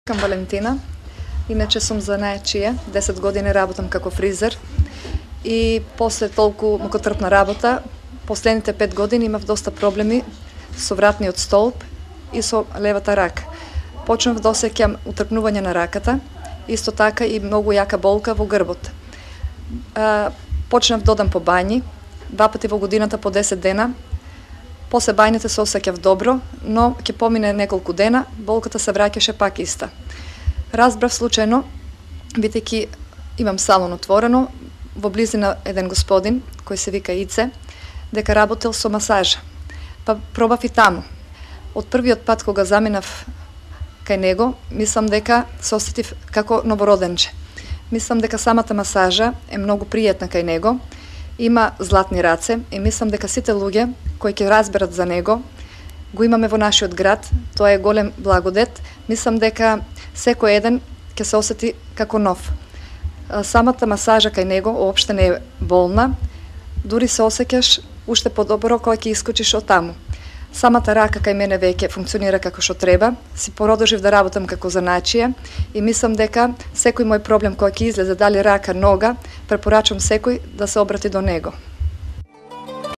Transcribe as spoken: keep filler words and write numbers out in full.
Към Валентина. Иначе сум занаечија, десет години работам како фризер и после толку мукотрпна работа, последните пет години имав доста проблеми со вратниот столб и со левата рака. Почнав да осеќам утрпнување на раката, исто така и многу јака болка во грбот. А, почнав да одам по бањи, два пати во годината по десет дена. После бањите се осеќав добро, но ќе помине неколку дена, болката се враќаше пак иста. Разбрав случајно, бидејќи имам салон отворено, во близина еден господин, кој се вика Ице, дека работел со масажа. Па пробав и таму. Од првиот пат кога заминав кај него, мислам дека се осетив како новороденче. Мислам дека самата масажа е многу пријатна кај него, има златни раце и мислам дека сите луѓе кои ќе разберат за него, го имаме во нашиот град, тоа е голем благодет. Мислам дека секој еден ќе се осети како нов. Самата масажа кај него уопште не е болна, дури се осеќаш уште подобро кога ќе искочиш од таму. Самата рака кај мене веќе функционира како што треба, си продолжив да работам како занаечија и мислам дека секој мој проблем кој ќе излезе, дали рака, нога, препорачувам секој да се обрати до него.